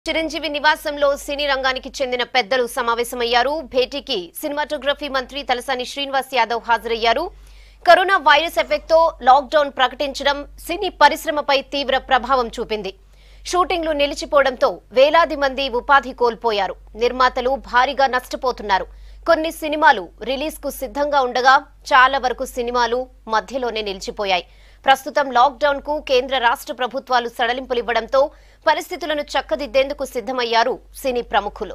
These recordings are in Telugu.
చిరంజీవి నివాసంలో సినీ రంగానికి చెందిన పెద్దలు సమావేశమయ్యారు. భేటీకి సినిమాటోగ్రఫీ మంత్రి తలసాని శ్రీనివాస్ యాదవ్ హాజరయ్యారు. కరోనా వైరస్ ఎఫెక్ట్తో లాక్డౌన్ ప్రకటించడం సినీ పరిశ్రమపై తీవ్ర ప్రభావం చూపింది. షూటింగ్లు నిలిచిపోవడంతో వేలాది మంది ఉపాధి కోల్పోయారు. నిర్మాతలు భారీగా నష్టపోతున్నారు. కొన్ని సినిమాలు రిలీజ్ కు సిద్ధంగా ఉండగా చాలా వరకు సినిమాలు మధ్యలోనే నిలిచిపోయాయి. ప్రస్తుతం లాక్డౌన్ కు కేంద్ర రాష్ట్ర ప్రభుత్వాలు సడలింపులివ్వడంతో పరిస్థితులను చక్కదిద్దేందుకు సిద్ధమయ్యారు సినీ ప్రముఖులు.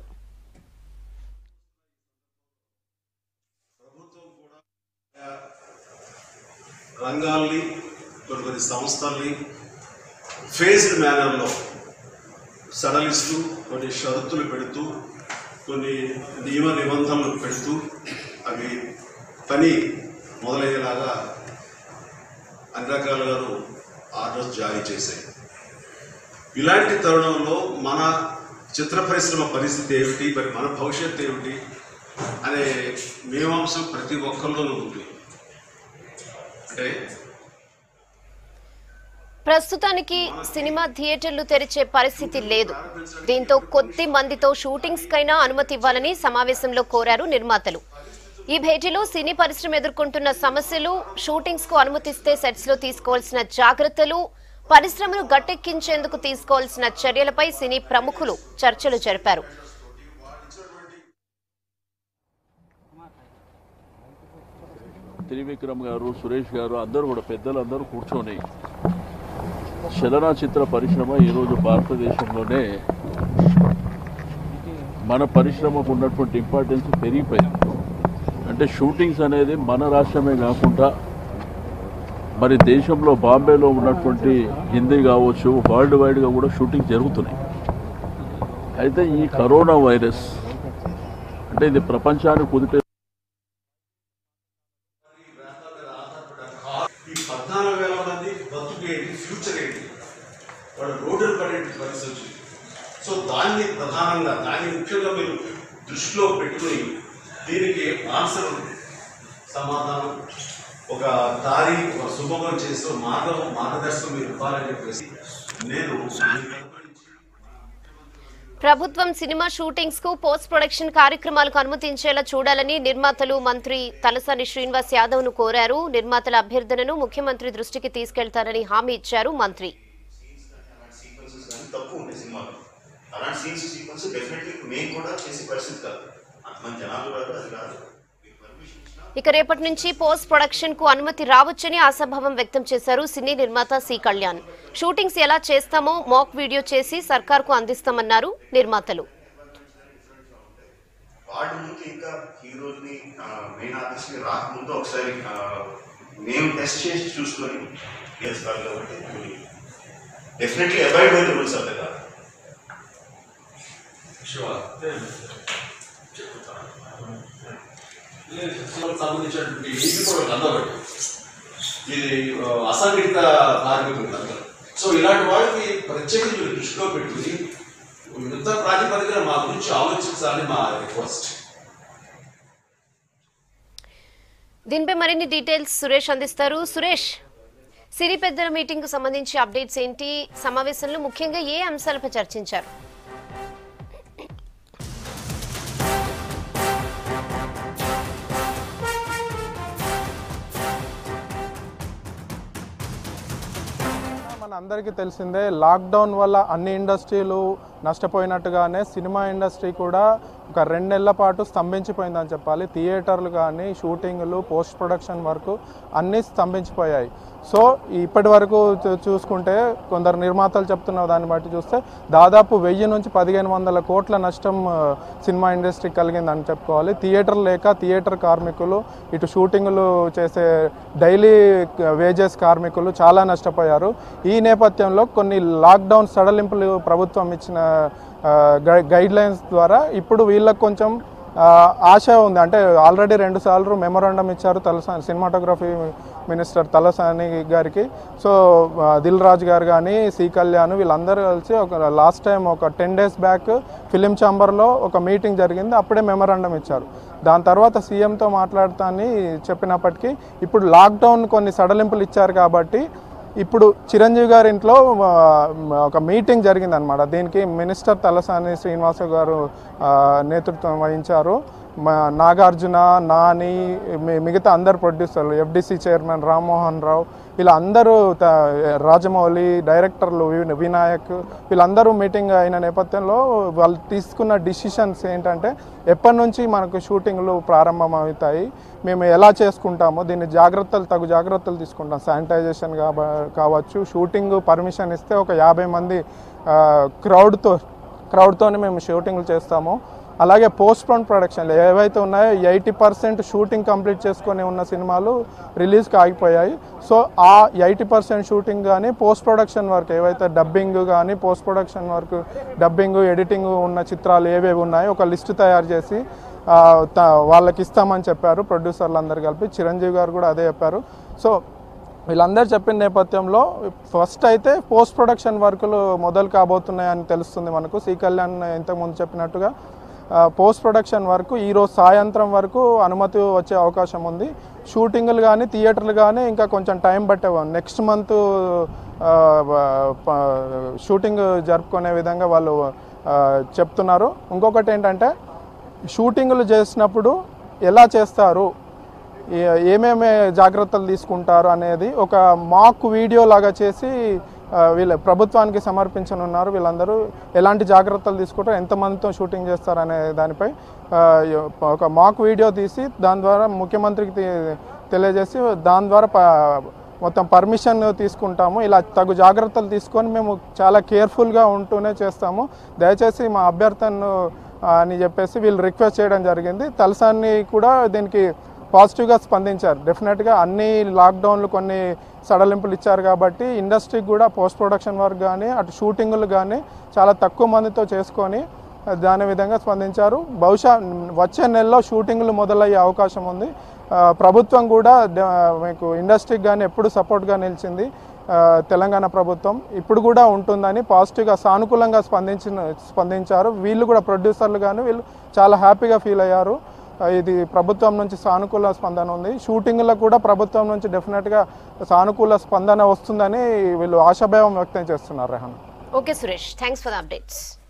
రంగాల్ని కొన్ని సంస్థల్ని ఫేజ్డ్ మేనర్లో సడలిస్తూ కొన్ని షరతులు పెడుతూ కొన్ని నియమ నిబంధనలు పెడుతూ అవి పని మొదలయ్యేలాగా అన్ని రకాలుగా ఆర్డర్స్ జారీ చేశాయి. ఇలాంటి తరుణంలో మన చిత్ర పరిశ్రమ పరిస్థితి ఏమిటి, మరి మన భవిష్యత్తు ఏమిటి అనే మీమాంసం ప్రతి ఒక్కరిలోనూ ఉంది. అంటే ప్రస్తుతానికి సినిమా థియేటర్లు తెరిచే పరిస్థితి లేదు. దీంతో కొద్ది మందితో షూటింగ్స్ కైనా అనుమతి ఇవ్వాలని సమావేశంలో కోరారు నిర్మాతలు. ఈ భేటీలో సినీ పరిశ్రమ ఎదుర్కొంటున్న సమస్యలు, షూటింగ్స్ కు అనుమతిస్తే సెట్స్ లో తీసుకోవాల్సిన జాగ్రత్తలు, పరిశ్రమను గట్టెక్కించేందుకు తీసుకోవాల్సిన చర్యలపై సినీ ప్రముఖులు చర్చలు జరిపారు. త్రివిక్రమ్ గారు, సురేష్ గారు అందరూ కూడా పెద్దలందరూ కూర్చొని చలనచిత్ర పరిశ్రమ ఈరోజు భారతదేశంలోనే మన పరిశ్రమకు ఉన్నటువంటి ఇంపార్టెన్స్ పెరిగిపోయింది. అంటే షూటింగ్స్ అనేది మన రాష్ట్రమే కాకుండా మరి దేశంలో బాంబేలో ఉన్నటువంటి హిందీ కావచ్చు, వరల్డ్ వైడ్గా కూడా షూటింగ్ జరుగుతున్నాయి. అయితే ఈ కరోనా వైరస్ అంటే ఇది ప్రపంచాన్ని కుదిపే 14,000 మంది బతుకేంటి, ఫ్యూచర్ ఏంటి, వాడు రోడ్డు పడే పరిస్థితి వచ్చింది. సో దాన్ని ప్రధానంగా ముఖ్యంగా మీరు దృష్టిలో పెట్టుకుని దీనికి ఆన్సర్ సమాధానం ఒక దారి ఒక సుభగం చేస్తూ మార్గదర్శకం మీరు ఇవ్వాలని చెప్పేసి నేను ప్రభుత్వం సినిమా షూటింగ్స్ కు పోస్ట్ ప్రొడక్షన్ కార్యక్రమాలకు అనుమతించేలా చూడాలని నిర్మాతలు మంత్రి తలసాని శ్రీనివాస్ యాదవ్ ను కోరారు. నిర్మాతల అభ్యర్థనను ముఖ్యమంత్రి దృష్టికి తీసుకెళ్తారని హామీ ఇచ్చారు మంత్రి. ఇక రేపటి నుంచి పోస్ట్ ప్రొడక్షన్ కు అనుమతి రావచ్చని ఆశాభావం వ్యక్తం చేశారు సినీ నిర్మాత సి కళ్యాణ్. షూటింగ్స్ ఎలా చేస్తామో మాక్ వీడియో చేసి సర్కార్కు అందిస్తామన్నారు నిర్మాతలు. సంబంధించినటువంటి ఇది అసంఘటిత కార్మికులు. సో ఇలాంటి వాళ్ళకి ప్రత్యేకించి దృష్టిలో పెట్టుకుని యుద్ధ ప్రాతిపదికన మా గురించి ఆలోచించాలని మా రిక్వెస్ట్. దీనిపై మరిన్ని డీటెయిల్స్ సురేష్ అందిస్తారు. సురేష్, సినీ పెద్దల మీటింగ్ కు సంబంధించి అప్డేట్స్ ఏంటి? సమావేశంలో ముఖ్యంగా ఏ అంశాలపై చర్చించారు? అందరికీ తెలిసిందే, లాక్డౌన్ వల్ల అన్ని ఇండస్ట్రీలు నష్టపోయినట్టుగానే సినిమా ఇండస్ట్రీ కూడా ఒక 2 నెలల పాటు స్తంభించిపోయిందని చెప్పాలి. థియేటర్లు కానీ, షూటింగ్లు, పోస్ట్ ప్రొడక్షన్ వరకు అన్నీ స్తంభించిపోయాయి. సో ఇప్పటి వరకు చూసుకుంటే కొందరు నిర్మాతలు చెప్తున్న దాన్ని బట్టి చూస్తే దాదాపు 1000 నుంచి 1500 కోట్ల నష్టం సినిమా ఇండస్ట్రీకి కలిగిందని చెప్పుకోవాలి. థియేటర్ లేక థియేటర్ కార్మికులు, ఇటు షూటింగ్లు చేసే డైలీ వేజెస్ కార్మికులు చాలా నష్టపోయారు. ఈ నేపథ్యంలో కొన్ని లాక్డౌన్ సడలింపులు ప్రభుత్వం ఇచ్చిన గైడ్ లైన్స్ ద్వారా ఇప్పుడు వీళ్ళకి కొంచెం ఆశ ఉంది. అంటే ఆల్రెడీ 2 సార్లు మెమోరాండం ఇచ్చారు తలసాని, సినిమాటోగ్రఫీ మినిస్టర్ తలసాని గారికి. సో దిల్ రాజు గారు కానీ, సి కళ్యాణ్ వీళ్ళందరూ కలిసి ఒక లాస్ట్ టైం ఒక 10 days బ్యాక్ ఫిలిం ఛాంబర్లో ఒక మీటింగ్ జరిగింది. అప్పుడే మెమోరాండం ఇచ్చారు. దాని తర్వాత సీఎంతో మాట్లాడుతానని చెప్పినప్పటికీ ఇప్పుడు లాక్డౌన్ కొన్ని సడలింపులు ఇచ్చారు కాబట్టి ఇప్పుడు చిరంజీవి గారి ఇంట్లో ఒక మీటింగ్ జరిగిందనమాట. దీనికి మినిస్టర్ తలసాని శ్రీనివాస గారు నేతృత్వం వహించారు. నాగార్జున, నాని, మిగతా అందరు ప్రొడ్యూసర్లు, ఎఫ్డిసి చైర్మన్ రామ్మోహన్ రావు, వీళ్ళందరూ, రాజమౌళి, డైరెక్టర్లు వినాయక్, వీళ్ళందరూ మీటింగ్ అయిన నేపథ్యంలో వాళ్ళు తీసుకున్న డిసిషన్స్ ఏంటంటే ఎప్పటి నుంచి మనకు షూటింగ్లు ప్రారంభమవుతాయి, మేము ఎలా చేసుకుంటాము, దీన్ని తగు జాగ్రత్తలు తీసుకుంటాం. శానిటైజేషన్ కావచ్చు, షూటింగ్ పర్మిషన్ ఇస్తే ఒక 50 మంది క్రౌడ్తోనే మేము షూటింగ్లు చేస్తాము. అలాగే పోస్ట్పోన్ ప్రొడక్షన్లు ఏవైతే ఉన్నాయో 80% షూటింగ్ కంప్లీట్ చేసుకొని ఉన్న సినిమాలు రిలీజ్కి ఆగిపోయాయి. సో ఆ 80% షూటింగ్ కానీ పోస్ట్ ప్రొడక్షన్ వర్క్ ఏవైతే డబ్బింగ్ కానీ post production work, dubbing, editing ఉన్న చిత్రాలు ఏవేవి ఉన్నాయో ఒక లిస్ట్ తయారు చేసి వాళ్ళకి ఇస్తామని చెప్పారు ప్రొడ్యూసర్లు అందరు కలిపి. చిరంజీవి గారు కూడా అదే చెప్పారు. సో వీళ్ళందరూ చెప్పిన నేపథ్యంలో ఫస్ట్ అయితే పోస్ట్ ప్రొడక్షన్ వర్కులు మొదలు కాబోతున్నాయని తెలుస్తుంది మనకు. సి కళ్యాణ్ ఇంతకుముందు చెప్పినట్టుగా పోస్ట్ ప్రొడక్షన్ వరకు ఈరోజు సాయంత్రం వరకు అనుమతి వచ్చే అవకాశం ఉంది. షూటింగ్లు కానీ థియేటర్లు కానీ ఇంకా కొంచెం టైం పట్టే, నెక్స్ట్ మంత్ షూటింగ్ జరుపుకునే విధంగా వాళ్ళు చెప్తున్నారు. ఇంకొకటి ఏంటంటే షూటింగ్లు చేసినప్పుడు ఎలా చేస్తారు, ఏమేమి జాగ్రత్తలు తీసుకుంటారు అనేది ఒక మాక్ వీడియో లాగా చేసి వీళ్ళ ప్రభుత్వానికి సమర్పించనున్నారు. వీళ్ళందరూ ఎలాంటి జాగ్రత్తలు తీసుకుంటారు, ఎంతమందితో షూటింగ్ చేస్తారు అనే దానిపై ఒక మాక్ వీడియో తీసి దాని ద్వారా ముఖ్యమంత్రికి తెలియజేసి దాని ద్వారా మొత్తం పర్మిషన్ తీసుకుంటాము. ఇలా తగు జాగ్రత్తలు తీసుకొని మేము చాలా కేర్ఫుల్గా ఉంటూనే చేస్తాము, దయచేసి మా అభ్యర్థనను అని చెప్పేసి వీళ్ళు రిక్వెస్ట్ చేయడం జరిగింది. తలసాని కూడా దీనికి పాజిటివ్గా స్పందించారు. డెఫినెట్గా అన్ని లాక్డౌన్లు కొన్ని సడలింపులు ఇచ్చారు కాబట్టి ఇండస్ట్రీకి కూడా పోస్ట్ ప్రొడక్షన్ వర్క్ కానీ అటు షూటింగులు కానీ చాలా తక్కువ మందితో చేసుకొని దాని విధంగా స్పందించారు. బహుశా వచ్చే నెలలో షూటింగ్లు మొదలయ్యే అవకాశం ఉంది. ప్రభుత్వం కూడా మీకు ఇండస్ట్రీకి కానీ ఎప్పుడు సపోర్ట్గా నిలిచింది తెలంగాణ ప్రభుత్వం, ఇప్పుడు కూడా ఉంటుందని పాజిటివ్గా సానుకూలంగా స్పందించారు. వీళ్ళు కూడా ప్రొడ్యూసర్లు కానీ వీళ్ళు చాలా హ్యాపీగా ఫీల్ అయ్యారు. ఇది ప్రభుత్వం నుంచి సానుకూల స్పందన ఉంది. షూటింగ్లో కూడా ప్రభుత్వం నుంచి డెఫినెట్గా సానుకూల స్పందన వస్తుందని వీళ్ళు ఆశాభావం వ్యక్తం చేస్తున్నారు. Rehan. Okay Suresh, thanks for the updates.